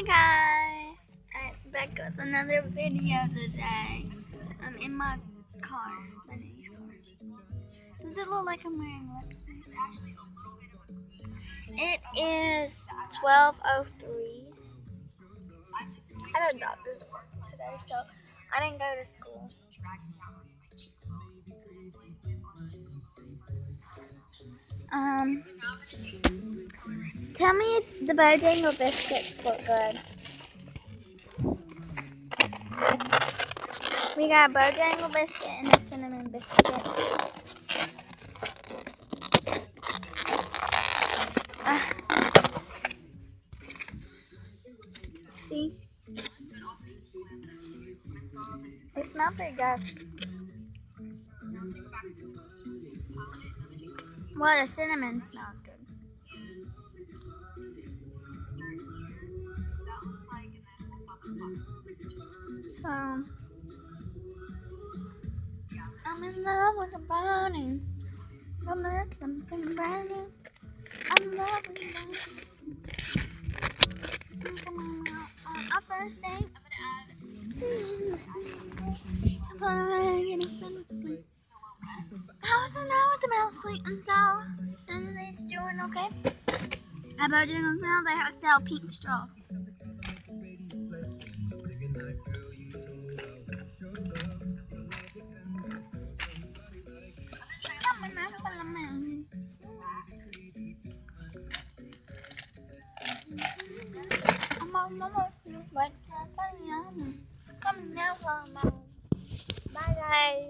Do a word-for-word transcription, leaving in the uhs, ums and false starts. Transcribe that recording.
Guys, it's back with another video today. I'm in my car, my daddy's car. Does it look like I'm wearing lipstick? It is twelve oh three. I had a doctor's work today, so I didn't go to school. Um, tell me if the Bojangles biscuits look good. We got a Bojangle biscuit and a cinnamon biscuit. Uh, see? They smell pretty good. Well, the cinnamon smells good. So, I'm in love with a brownie. Come on, something brand new. I'm in love with a brownie. Come on, on our first date. I'm gonna get a friend. How's it now? It smells sweet and sour. And it's doing okay. How about doing now? They have sell pink straw. Bye guys.